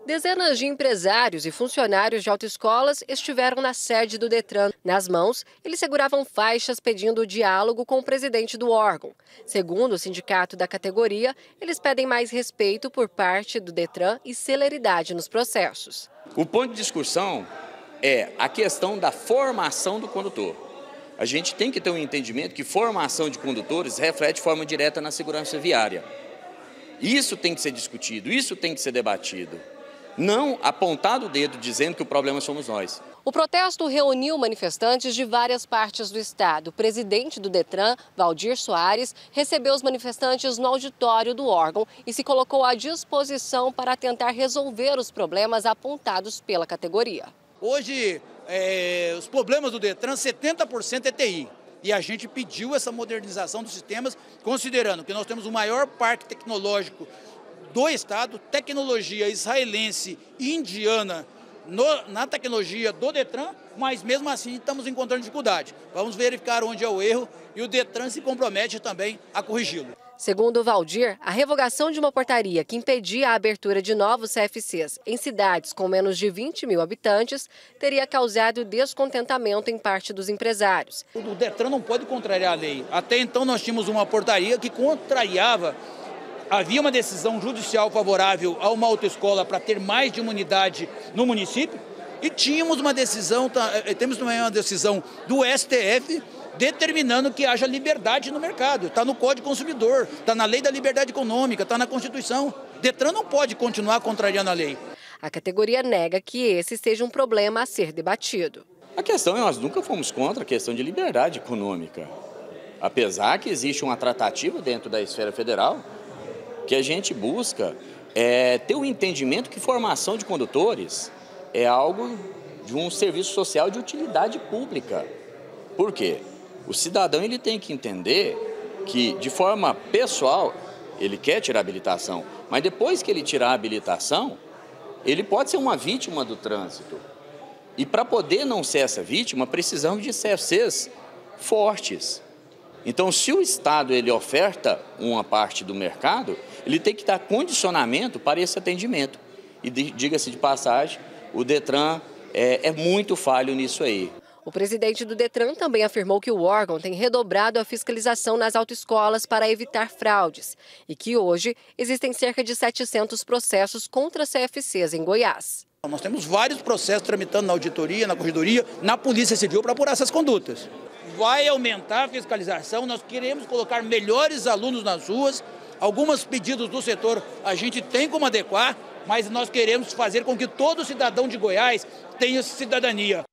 Dezenas de empresários e funcionários de autoescolas estiveram na sede do Detran. Nas mãos, eles seguravam faixas pedindo diálogo com o presidente do órgão. Segundo o sindicato da categoria, eles pedem mais respeito por parte do Detran e celeridade nos processos. O ponto de discussão é a questão da formação do condutor. A gente tem que ter um entendimento que formação de condutores reflete de forma direta na segurança viária. Isso tem que ser discutido, isso tem que ser debatido. Não apontar o dedo dizendo que o problema somos nós. O protesto reuniu manifestantes de várias partes do estado. O presidente do Detran, Valdir Soares, recebeu os manifestantes no auditório do órgão e se colocou à disposição para tentar resolver os problemas apontados pela categoria. Hoje, os problemas do Detran, 70% é TI. E a gente pediu essa modernização dos sistemas, considerando que nós temos o maior parque tecnológico do estado, tecnologia israelense e indiana na tecnologia do Detran, mas mesmo assim estamos encontrando dificuldade. Vamos verificar onde é o erro e o Detran se compromete também a corrigi-lo. Segundo o Valdir, a revogação de uma portaria que impedia a abertura de novos CFCs em cidades com menos de 20 mil habitantes teria causado descontentamento em parte dos empresários. O Detran não pode contrariar a lei. Até então nós tínhamos uma portaria que contrariava. Havia uma decisão judicial favorável a uma autoescola para ter mais de uma unidade no município e temos também uma decisão do STF determinando que haja liberdade no mercado. Está no Código Consumidor, está na Lei da Liberdade Econômica, está na Constituição. Detran não pode continuar contrariando a lei. A categoria nega que esse seja um problema a ser debatido. A questão é que nós nunca fomos contra a questão de liberdade econômica. Apesar que existe uma tratativa dentro da esfera federal, que a gente busca ter o entendimento que formação de condutores é algo de um serviço social de utilidade pública. Por quê? O cidadão ele tem que entender que, de forma pessoal, ele quer tirar a habilitação, mas depois que ele tirar a habilitação, ele pode ser uma vítima do trânsito. E para poder não ser essa vítima, precisamos de CFCs fortes. Então, se o Estado ele oferta uma parte do mercado, ele tem que dar condicionamento para esse atendimento. E diga-se de passagem, o Detran é muito falho nisso aí. O presidente do Detran também afirmou que o órgão tem redobrado a fiscalização nas autoescolas para evitar fraudes e que hoje existem cerca de 700 processos contra CFCs em Goiás. Nós temos vários processos tramitando na auditoria, na corregedoria, na Polícia Civil para apurar essas condutas. Vai aumentar a fiscalização, nós queremos colocar melhores alunos nas ruas. Alguns pedidos do setor a gente tem como adequar, mas nós queremos fazer com que todo cidadão de Goiás tenha cidadania.